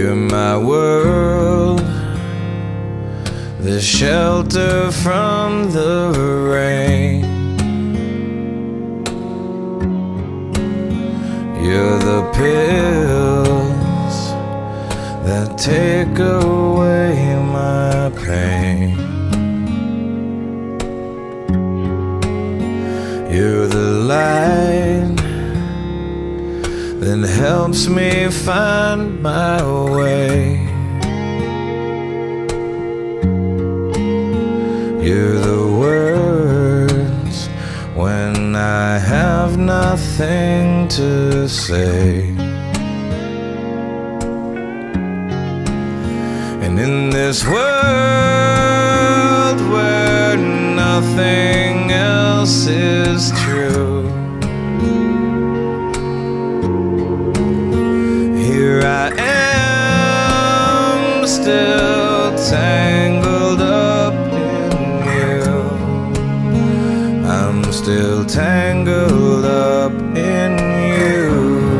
You're my world, the shelter from the rain. You're the pills that take away my pain. You're the light that helps me find my way. You're the words when I have nothing to say. And in this world where nothing else is true, here I am, still tangled up in you. I'm still tangled up in you.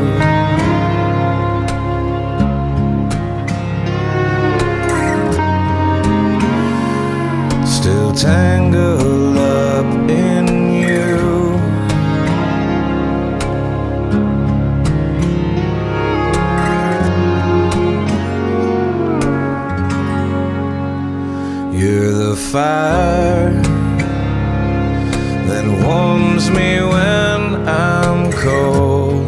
Still tangled up in you. You're the fire that warms me when I'm cold.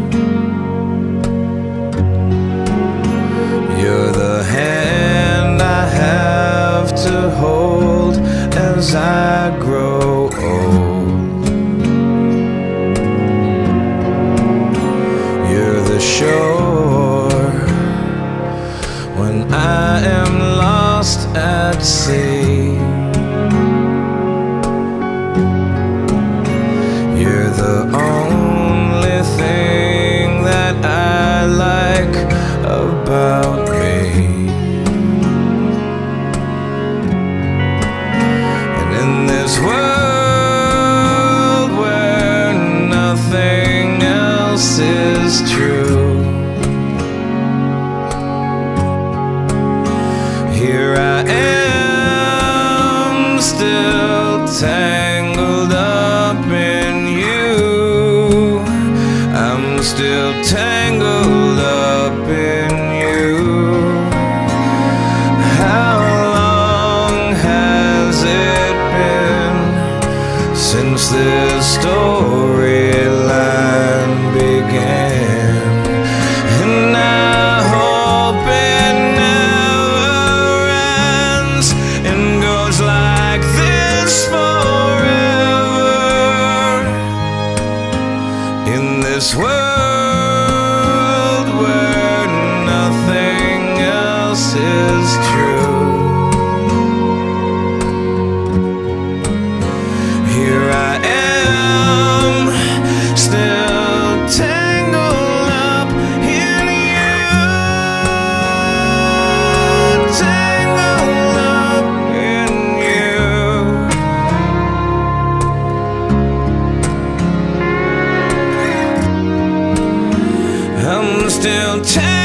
You're the hand I have to hold as I grow old. You're the shore when I am lost at sea. You're the only thing that I like about me. And in this world where nothing else is true, here I am, still tangled up in you. I'm still tangled up in you. How long has it been since this storyline began? And I hope it never ends and goes like this forever. In this world where nothing else is true, here I am, still tangled up in you. Tangled up in you. I'm still tangled